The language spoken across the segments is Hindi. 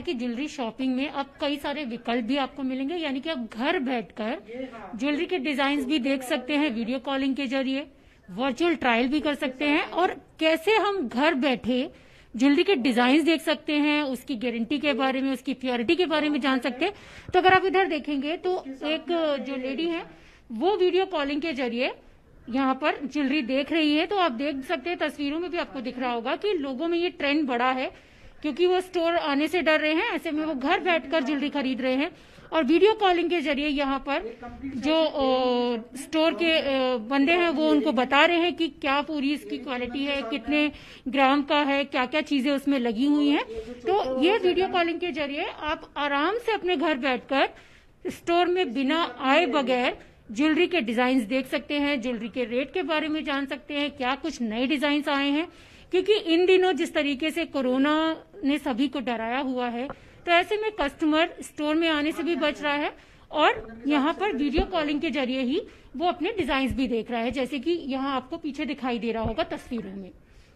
कि ज्वेलरी शॉपिंग में अब कई सारे विकल्प भी आपको मिलेंगे, यानी कि आप घर बैठकर ज्वेलरी के डिजाइन भी देख सकते हैं, वीडियो कॉलिंग के जरिए वर्चुअल ट्रायल भी कर सकते हैं, और कैसे हम घर बैठे ज्वेलरी के डिजाइन देख सकते हैं, उसकी गारंटी के बारे में, उसकी प्योरिटी के बारे में जान सकते हैं। तो अगर आप इधर देखेंगे तो एक जो लेडी है वो वीडियो कॉलिंग के जरिए यहाँ पर ज्वेलरी देख रही है। तो आप देख सकते हैं, तस्वीरों में भी आपको दिख रहा होगा कि लोगों में ये ट्रेंड बढ़ा है, क्योंकि वो स्टोर आने से डर रहे हैं, ऐसे में वो घर बैठकर ज्वेलरी खरीद रहे हैं। और वीडियो कॉलिंग के जरिए यहाँ पर जो स्टोर के बंदे हैं वो उनको बता रहे हैं कि क्या पूरी इसकी क्वालिटी है, कितने ग्राम का है, क्या क्या चीजें उसमें लगी हुई हैं। तो ये वीडियो कॉलिंग के जरिए आप आराम से अपने घर बैठकर स्टोर में बिना आए बगैर ज्वेलरी के डिजाइन देख सकते हैं, ज्वेलरी के रेट के बारे में जान सकते हैं, क्या कुछ नए डिजाइन आए हैं। क्योंकि इन दिनों जिस तरीके से कोरोना ने सभी को डराया हुआ है, तो ऐसे में कस्टमर स्टोर में आने से भी बच रहा है और यहाँ पर वीडियो कॉलिंग के जरिए ही वो अपने डिजाइन भी देख रहा है, जैसे कि यहाँ आपको पीछे दिखाई दे रहा होगा तस्वीरों में।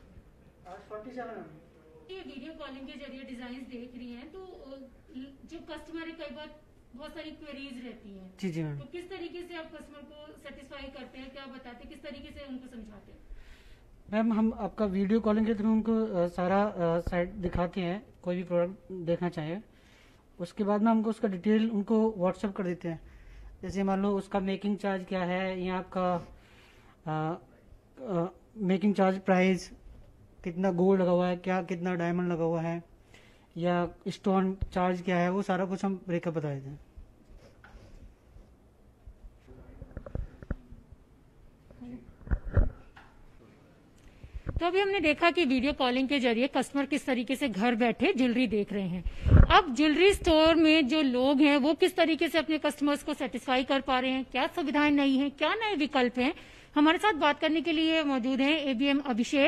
ये वीडियो कॉलिंग के जरिए डिजाइन देख रही हैं, तो जो कस्टमर है कई बार बहुत सारी क्वेरीज रहती हैं। जी जी मैम। तो किस तरीके से आप कस्टमर को सेटिस्फाई करते हैं, क्या बताते हैं, किस तरीके से उनको समझाते हैं? मैम हम आपका वीडियो कॉलिंग के थ्रू उनको सारा साइट दिखाते हैं, कोई भी प्रोडक्ट देखना चाहे, उसके बाद में हमको उसका डिटेल उनको व्हाट्सएप कर देते हैं। जैसे मान लो उसका मेकिंग चार्ज क्या है, या आपका मेकिंग चार्ज प्राइस, कितना गोल्ड लगा हुआ है, क्या कितना डायमंड लगा हुआ है, या स्टोन चार्ज क्या है, वो सारा कुछ हम ब्रेकअप बता देते हैं। तो अभी हमने देखा कि वीडियो कॉलिंग के जरिए कस्टमर किस तरीके से घर बैठे ज्वेलरी देख रहे हैं। अब ज्वेलरी स्टोर में जो लोग हैं वो किस तरीके से अपने कस्टमर्स को सेटिस्फाई कर पा रहे हैं, क्या सुविधाएं नई हैं, क्या नए विकल्प हैं। हमारे साथ बात करने के लिए मौजूद हैं एबीएम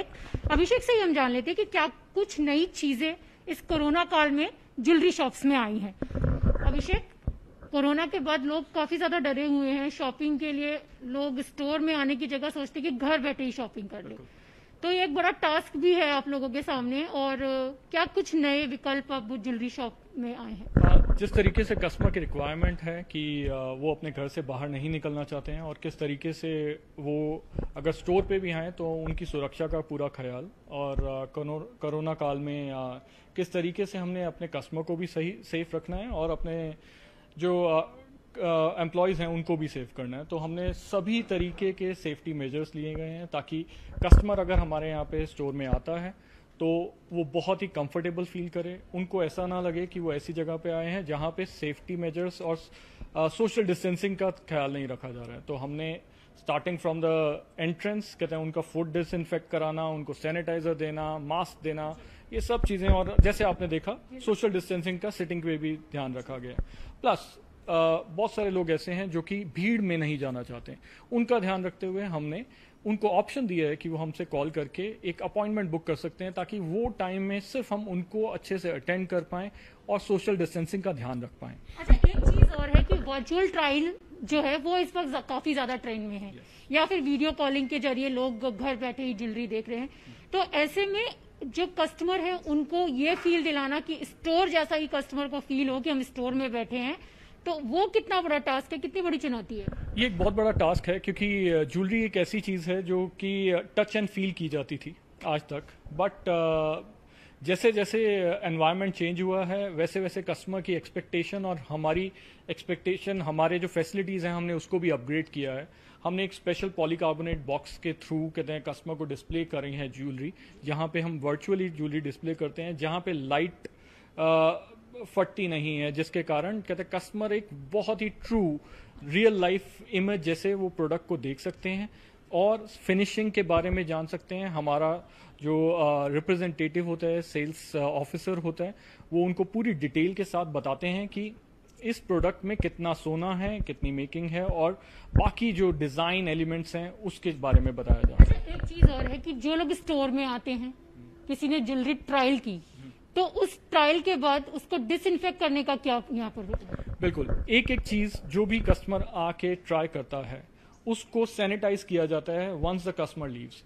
अभिषेक से ही हम जान लेते हैं कि क्या कुछ नई चीजें इस कोरोना काल में ज्वेलरी शॉप्स में आई हैं। अभिषेक, कोरोना के बाद लोग काफी ज्यादा डरे हुए हैं, शॉपिंग के लिए लोग स्टोर में आने की जगह सोचते हैं कि घर बैठे ही शॉपिंग कर ले, तो ये एक बड़ा टास्क भी है आप लोगों के सामने। और क्या कुछ नए विकल्प अब ज्वेलरी शॉप में आए हैं? जिस तरीके से कस्टमर की रिक्वायरमेंट है कि वो अपने घर से बाहर नहीं निकलना चाहते हैं, और किस तरीके से वो अगर स्टोर पे भी आए तो उनकी सुरक्षा का पूरा ख्याल, और कोरोना काल में किस तरीके से हमने अपने कस्टमर को भी सही सेफ रखना है और अपने जो एम्प्लॉयज़ हैं उनको भी सेव करना है। तो हमने सभी तरीके के सेफ्टी मेजर्स लिए गए हैं ताकि कस्टमर अगर हमारे यहाँ पे स्टोर में आता है तो वो बहुत ही कंफर्टेबल फील करे, उनको ऐसा ना लगे कि वो ऐसी जगह पे आए हैं जहाँ पे सेफ्टी मेजर्स और सोशल डिस्टेंसिंग का ख्याल नहीं रखा जा रहा है। तो हमने स्टार्टिंग फ्रॉम द एंट्रेंस कहते हैं उनका फुट डिसइंफेक्ट कराना, उनको सैनिटाइजर देना, मास्क देना, ये सब चीज़ें, और जैसे आपने देखा सोशल डिस्टेंसिंग का सिटिंग पे भी ध्यान रखा गया। प्लस बहुत सारे लोग ऐसे हैं जो कि भीड़ में नहीं जाना चाहते, उनका ध्यान रखते हुए हमने उनको ऑप्शन दिया है कि वो हमसे कॉल करके एक अपॉइंटमेंट बुक कर सकते हैं, ताकि वो टाइम में सिर्फ हम उनको अच्छे से अटेंड कर पाएं और सोशल डिस्टेंसिंग का ध्यान रख पाएं। अच्छा, एक चीज और है कि वर्चुअल ट्रायल जो है वो इस वक्त काफी ज्यादा ट्रेंड में है, या फिर वीडियो कॉलिंग के जरिए लोग घर बैठे ही ज्वेलरी देख रहे हैं। तो ऐसे में जो कस्टमर है उनको ये फील दिलाना कि स्टोर जैसा ही कस्टमर को फील हो कि हम स्टोर में बैठे हैं, तो वो कितना बड़ा टास्क है, कितनी बड़ी चुनौती है? ये एक बहुत बड़ा टास्क है, क्योंकि ज्वेलरी एक ऐसी चीज़ है जो कि टच एंड फील की जाती थी आज तक, बट जैसे जैसे एनवायरनमेंट चेंज हुआ है वैसे वैसे कस्टमर की एक्सपेक्टेशन और हमारी एक्सपेक्टेशन, हमारे जो फैसिलिटीज़ हैं हमने उसको भी अपग्रेड किया है। हमने एक स्पेशल पॉलीकार्बोनेट बॉक्स के थ्रू कहते हैं कस्टमर को डिस्प्ले कर रही हैं ज्वेलरी, जहाँ पे हम वर्चुअली ज्वेलरी डिस्प्ले करते हैं, जहाँ पे लाइट फटती नहीं है, जिसके कारण कहते हैं कस्टमर एक बहुत ही ट्रू रियल लाइफ इमेज जैसे वो प्रोडक्ट को देख सकते हैं और फिनिशिंग के बारे में जान सकते हैं। हमारा जो रिप्रेजेंटेटिव होता है, सेल्स ऑफिसर होता है, वो उनको पूरी डिटेल के साथ बताते हैं कि इस प्रोडक्ट में कितना सोना है, कितनी मेकिंग है, और बाकी जो डिजाइन एलिमेंट्स हैं उसके बारे में बताया जाता है। एक चीज और है कि जो लोग स्टोर में आते हैं, किसी ने ज्वेलरी ट्रायल की, तो उस ट्रायल के बाद उसको डिसइंफेक्ट करने का क्या यहाँ पर होता है? बिल्कुल, एक एक चीज जो भी कस्टमर आके ट्राई करता है उसको सैनिटाइज किया जाता है वंस द कस्टमर लीव्स।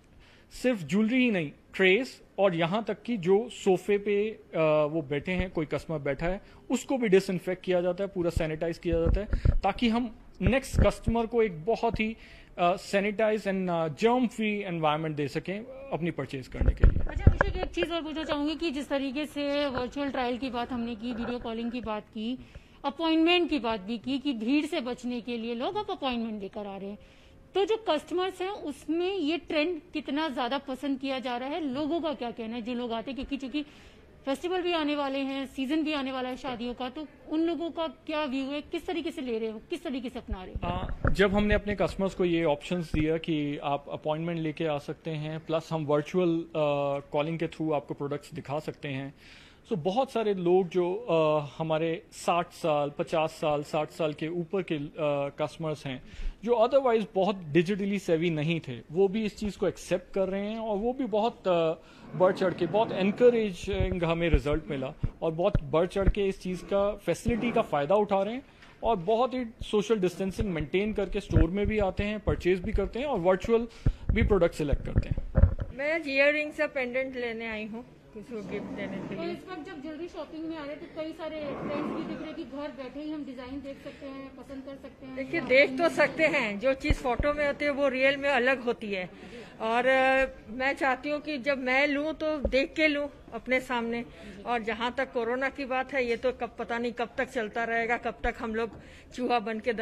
सिर्फ ज्वेलरी ही नहीं, ट्रेस और यहाँ तक कि जो सोफे पे वो बैठे हैं, कोई कस्टमर बैठा है, उसको भी डिसइंफेक्ट किया जाता है, पूरा सैनिटाइज किया जाता है, ताकि हम नेक्स्ट कस्टमर को एक बहुत ही sanitize and germ free environment दे सकें अपनी परचेज करने के लिए। अच्छा अभिषेक, एक चीज और पूछना चाहूंगी कि जिस तरीके से वर्चुअल ट्रायल की बात हमने की, वीडियो कॉलिंग की बात की, अपॉइंटमेंट की बात भी की कि भीड़ से बचने के लिए लोग अब अपॉइंटमेंट लेकर आ रहे हैं, तो जो कस्टमर्स हैं उसमें ये ट्रेंड कितना ज्यादा पसंद किया जा रहा है, लोगों का क्या कहना है जो लोग आते हैं, क्योंकि चूंकि फेस्टिवल भी आने वाले हैं, सीजन भी आने वाला है शादियों का, तो उन लोगों का क्या व्यू है, किस तरीके से ले रहे हो, किस तरीके से अपना रहे हो? जब हमने अपने कस्टमर्स को ये ऑप्शंस दिया कि आप अपॉइंटमेंट लेके आ सकते हैं, प्लस हम वर्चुअल कॉलिंग के थ्रू आपको प्रोडक्ट्स दिखा सकते हैं, तो बहुत सारे लोग जो हमारे 60 साल 50 साल 60 साल के ऊपर के कस्टमर्स हैं, जो अदरवाइज बहुत डिजिटली सेवी नहीं थे, वो भी इस चीज़ को एक्सेप्ट कर रहे हैं और वो भी बहुत बढ़ चढ़ के, बहुत एनकरेजिंग हमें रिजल्ट मिला और बहुत बढ़ चढ़ के इस चीज़ का फैसिलिटी का फ़ायदा उठा रहे हैं और बहुत ही सोशल डिस्टेंसिंग मेंटेन करके स्टोर में भी आते हैं, परचेज भी करते हैं और वर्चुअल भी प्रोडक्ट सिलेक्ट करते हैं। मैं ईयर रिंग से पेंडेंट लेने आई हूँ किसी को गिफ्ट देने के तो लिए। इस वक्त जब ज्वेलरी शॉपिंग में आ रहे हैं तो कई सारे ट्रेंड्स भी दिख रहे हैं कि घर बैठे ही हम डिजाइन देख सकते हैं, पसंद कर सकते हैं। देखिए, देख तो सकते हैं, जो चीज़ फोटो में होती है वो रियल में अलग होती है, और मैं चाहती हूँ कि जब मैं लूँ तो देख के लूँ अपने सामने। और जहाँ तक कोरोना की बात है, ये तो कब पता नहीं कब तक चलता रहेगा, कब तक हम लोग चूहा बन के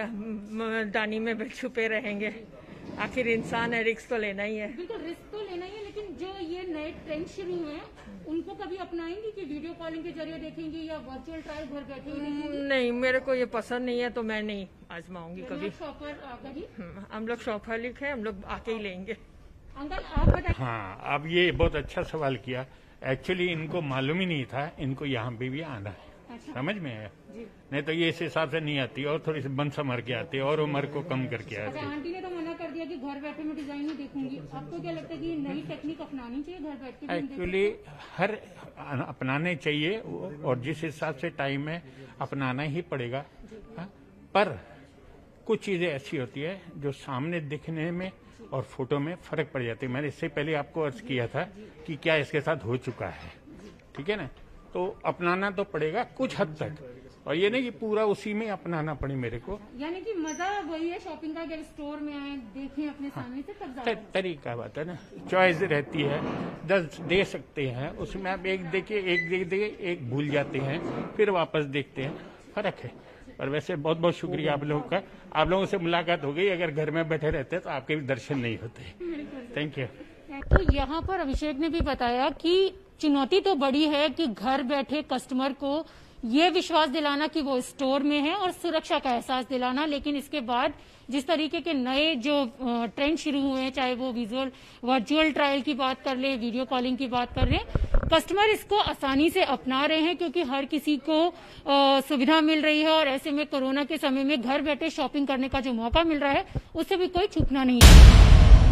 दानी में छुपे रहेंगे। आखिर इंसान है, रिस्क तो लेना ही है। बिल्कुल रिस्क तो लेना ही है, लेकिन जो ये नए ट्रेंड शुरू हुए हैं उनको कभी अपनाएंगे कि वीडियो कॉलिंग के जरिए देखेंगे या वर्चुअल ट्रायल घर बैठे ही देखेंगे? नहीं, मेरे को ये पसंद नहीं है तो मैं नहीं आजमाऊंगी कभी। शॉपर आकर ही हम लोग शॉपहॉलिक हैं, हम लोग आके ही लेंगे। अंकल आप बताइए। हाँ, अब ये बहुत अच्छा सवाल किया। एक्चुअली इनको मालूम ही नहीं था, इनको यहाँ पे भी आना है। अच्छा। समझ में आया? नहीं तो ये इस हिसाब से नहीं आती और थोड़ी सी बन समर के आती और उम्र को कम करके अच्छा, आती। आंटी ने तो मना कर दिया कि घर बैठे मैं डिजाइन ही देखूंगी, आपको क्या लगता है कि नई टेक्निक अपनानी चाहिए घर बैठ के? एक्चुअली हर अपनाने चाहिए और जिस हिसाब से टाइम है अपनाना ही पड़ेगा। हाँ? पर कुछ चीजें ऐसी होती है जो सामने दिखने में और फोटो में फर्क पड़ जाती है। मैंने इससे पहले आपको अर्ज किया था कि क्या इसके साथ हो चुका है, ठीक है ना? तो अपनाना तो पड़ेगा कुछ हद तक, और ये नहीं कि पूरा उसी में अपनाना पड़े मेरे को। यानी कि मजा वही है शॉपिंग का, जब स्टोर में आए देखें अपने सामने से तब ज्यादा। तरीका बात है ना, चॉइस रहती है, 10 दे सकते हैं, उसमें आप एक देखिए, एक देख दे, एक भूल जाते हैं, फिर वापस देखते हैं, फर्क है। और वैसे बहुत बहुत शुक्रिया आप लोगों का, आप लोगों से मुलाकात हो गई। अगर घर में बैठे रहते तो आपके भी दर्शन नहीं होते। Thank you. तो यहाँ पर अभिषेक ने भी बताया कि चुनौती तो बड़ी है कि घर बैठे कस्टमर को ये विश्वास दिलाना कि वो स्टोर में है और सुरक्षा का एहसास दिलाना, लेकिन इसके बाद जिस तरीके के नए जो ट्रेंड शुरू हुए हैं, चाहे वो वर्चुअल ट्रायल की बात कर ले, वीडियो कॉलिंग की बात कर ले, कस्टमर इसको आसानी से अपना रहे हैं क्योंकि हर किसी को सुविधा मिल रही है और ऐसे में कोरोना के समय में घर बैठे शॉपिंग करने का जो मौका मिल रहा है उससे भी कोई छूटना नहीं है।